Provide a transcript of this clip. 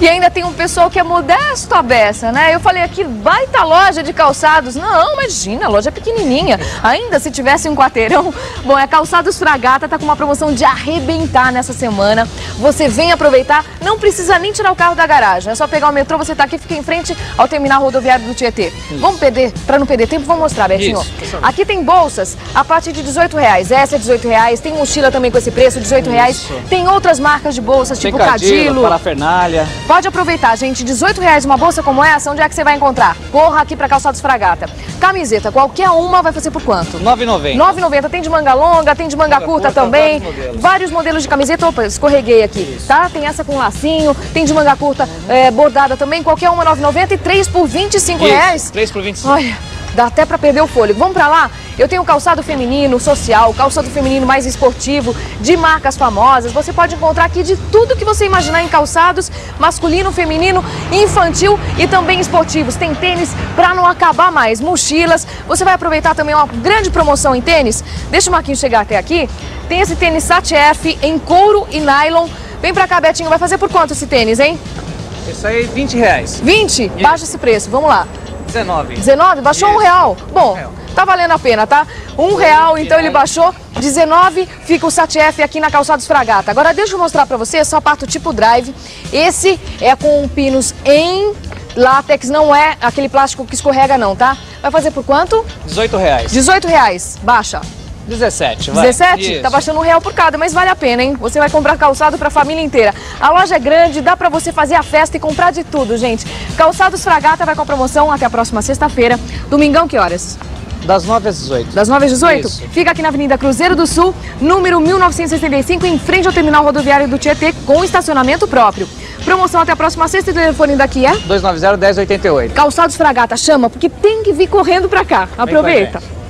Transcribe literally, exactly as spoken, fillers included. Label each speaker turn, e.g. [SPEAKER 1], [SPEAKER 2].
[SPEAKER 1] E ainda tem um pessoal que é modesto à beça, né? Eu falei aqui, baita loja de calçados. Não, imagina, a loja é pequenininha. Ainda se tivesse um quarteirão. Bom, é Calçados Fragata, tá com uma promoção de arrebentar nessa semana. Você vem aproveitar, não precisa nem tirar o carro da garagem. É só pegar o metrô, você tá aqui, fica em frente ao terminal rodoviário do Tietê. Isso. Vamos perder, para não perder tempo, vamos mostrar, Betinho. Isso. Aqui tem bolsas a partir de dezoito reais. Essa é dezoito reais. Tem mochila também com esse preço, dezoito reais. Isso. Tem outras marcas de bolsas, tipo Cadilo.
[SPEAKER 2] Parafernália.
[SPEAKER 1] Pode aproveitar, gente. dezoito reais uma bolsa como essa, onde é que você vai encontrar? Corra aqui para Calçados Fragata. Camiseta, qualquer uma vai fazer por quanto?
[SPEAKER 2] nove reais e noventa centavos.
[SPEAKER 1] nove reais e noventa centavos. Tem de manga longa, tem de manga, manga curta, curta também. Vários modelos. vários modelos de camiseta. Opa, escorreguei aqui, Isso. tá? Tem essa com lacinho, tem de manga curta uhum. é, bordada também. Qualquer uma nove reais e noventa centavos e três por vinte e cinco reais.
[SPEAKER 2] três por vinte e cinco.
[SPEAKER 1] Olha, dá até pra perder o fôlego. Vamos pra lá? Eu tenho calçado feminino, social, calçado feminino mais esportivo, de marcas famosas. Você pode encontrar aqui de tudo que você imaginar em calçados, masculino, feminino, infantil e também esportivos. Tem tênis pra não acabar mais, mochilas. Você vai aproveitar também uma grande promoção em tênis. Deixa o Marquinhos chegar até aqui. Tem esse tênis Sat F em couro e nylon. Vem pra cá, Betinho. Vai fazer por quanto esse tênis, hein?
[SPEAKER 2] Isso aí, vinte reais.
[SPEAKER 1] vinte? Isso. Baixa esse preço. Vamos lá.
[SPEAKER 2] dezenove.
[SPEAKER 1] dezenove? Baixou Isso. um real. Bom, um real. Tá valendo a pena, tá? Um real, então ele baixou. dezenove, fica o Sat F aqui na Calçados Fragata. Agora deixa eu mostrar pra você, sapato tipo drive. Esse é com pinos em látex, não é aquele plástico que escorrega não, tá? Vai fazer por quanto?
[SPEAKER 2] dezoito reais.
[SPEAKER 1] dezoito reais. Baixa.
[SPEAKER 2] dezessete, vai.
[SPEAKER 1] dezessete? Isso. Tá baixando um real por cada, mas vale a pena, hein? Você vai comprar calçado pra família inteira. A loja é grande, dá pra você fazer a festa e comprar de tudo, gente. Calçados Fragata vai com a promoção até a próxima sexta-feira. Domingão, que horas?
[SPEAKER 2] Das nove às dezoito.
[SPEAKER 1] Das nove às dezoito?
[SPEAKER 2] Isso.
[SPEAKER 1] Fica aqui na Avenida Cruzeiro do Sul, número mil novecentos e sessenta e cinco, em frente ao terminal rodoviário do Tietê, com estacionamento próprio. Promoção até a próxima sexta, e o telefone daqui é?
[SPEAKER 2] dois nove zero, dez oitenta e oito.
[SPEAKER 1] Calçados Fragata, chama, porque tem que vir correndo pra cá. Aproveita.